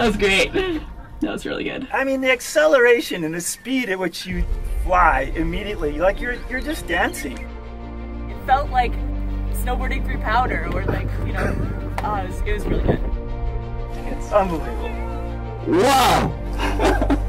was great. That was really good. I mean, the acceleration and the speed at which you fly immediately, like you're just dancing. It felt like snowboarding through powder, or like, you know, it was really good. It's unbelievable. Wow!